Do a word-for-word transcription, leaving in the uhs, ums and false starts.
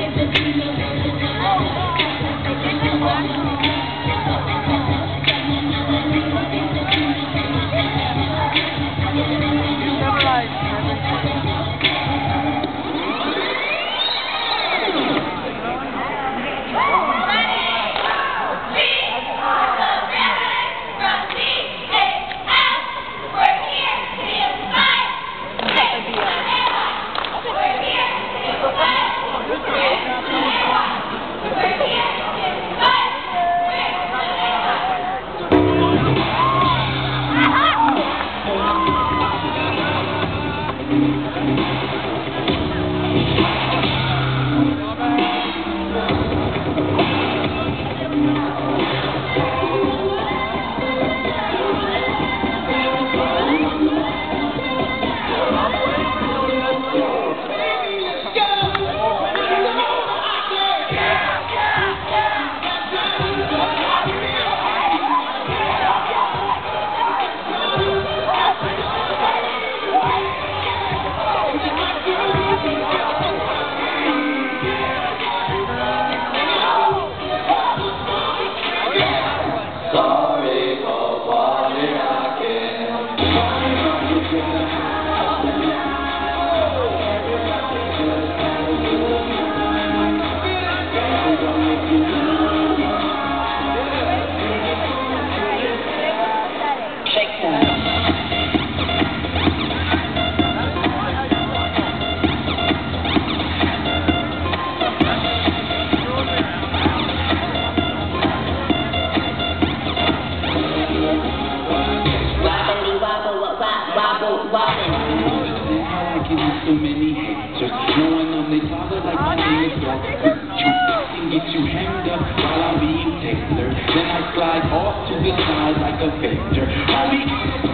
So many haters, knowing I'm the father like my name is Garrett. You can get you hanged up while I'm being tailored. Then I slide off to the side like a vector.